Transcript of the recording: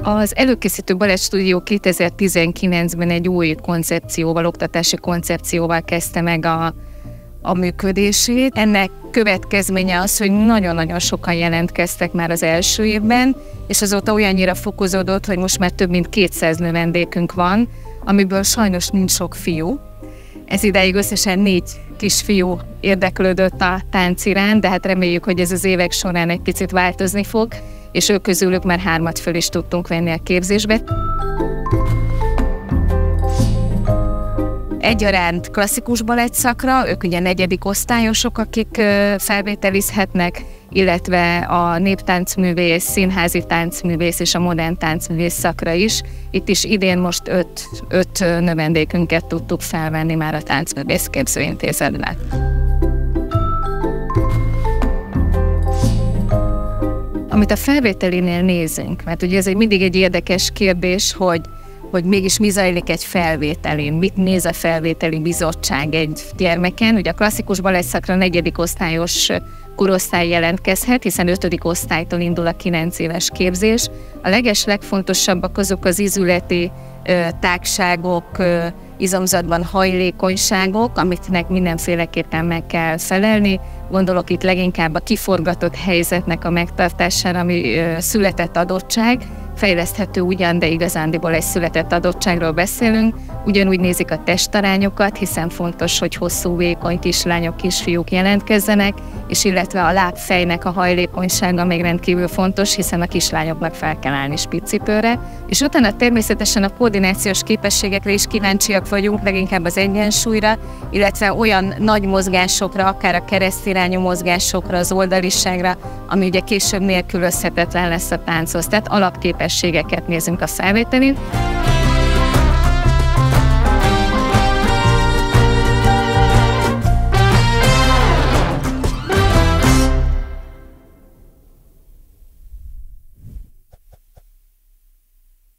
Az Előkészítő Balettstúdió 2019-ben egy új koncepcióval, oktatási koncepcióval kezdte meg a működését. Ennek következménye az, hogy nagyon-nagyon sokan jelentkeztek már az első évben, és azóta olyannyira fokozódott, hogy most már több mint 200 növendékünk van, amiből sajnos nincs sok fiú. Ez idáig összesen 4 kisfiú érdeklődött a tánc iránt, de hát reméljük, hogy ez az évek során egy picit változni fog, és ők közülük már 3 föl is tudtunk venni a képzésbe. Egyaránt klasszikus balettszakra, ők ugye 4. osztályosok, akik felvételizhetnek, illetve a néptáncművész, színházi táncművész és a modern táncművész szakra is. Itt is idén most 5 növendékünket tudtuk felvenni már a Táncművész Képzőintézetben. Amit a felvételinél nézünk, mert ugye ez mindig egy érdekes kérdés, hogy mégis mi zajlik egy felvételin, mit néz a felvételi bizottság egy gyermeken. Ugye a klasszikus balettszakra 4. osztályos korosztály jelentkezhet, hiszen 5. osztálytól indul a 9 éves képzés. A legfontosabbak azok az izületi tágságok, izomzatban hajlékonyságok, amiknek mindenféleképpen meg kell felelni. Gondolok itt leginkább a kiforgatott helyzetnek a megtartására, ami született adottság, fejleszthető ugyan, de igazándiból egy született adottságról beszélünk. Ugyanúgy nézik a testarányokat, hiszen fontos, hogy hosszú, vékony kislányok, kisfiúk jelentkezzenek, és illetve a lábfejnek a hajlékonysága még rendkívül fontos, hiszen a kislányoknak fel kell állni spitcipőre. És utána természetesen a koordinációs képességekre is kíváncsiak vagyunk, leginkább az egyensúlyra, illetve olyan nagy mozgásokra, akár a keresztirányú mozgásokra, az oldaliságra, ami ugye később nélkülözhetetlen lesz a tánchoz. Tehát alapképességeket nézünk a felvételin.